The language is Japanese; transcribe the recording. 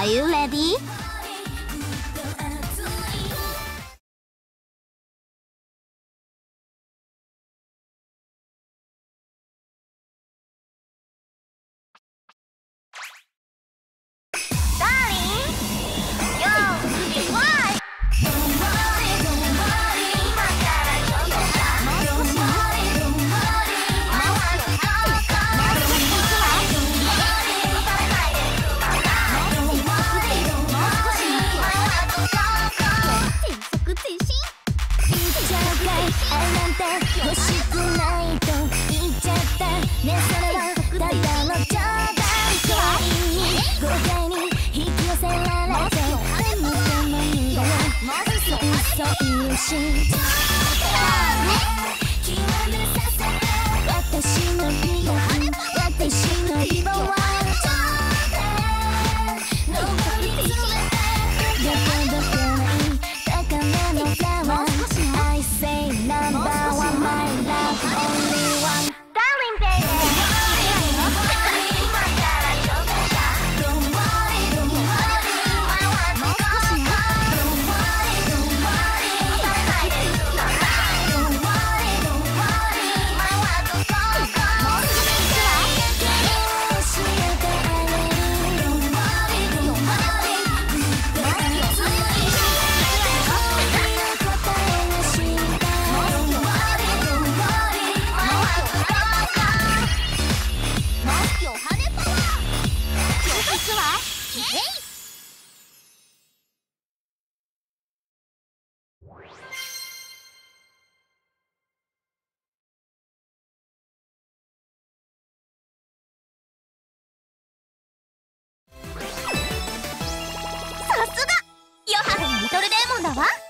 Are you ready? 欲しくないと言っちゃったね。それはただの冗談。恋に豪快に引き寄せられてでも無駄よ。嘘言うし極めさせて私の美顔私の美貌は上り詰めてだけど来ない高めのフラワーI say number one, my love, only one. Darling, baby. Don't worry, don't worry, don't worry. I want to go. Don't worry, don't worry. Don't worry, don't worry. I want to go. Don'tさすがヨハネのリトルデーモンだわ。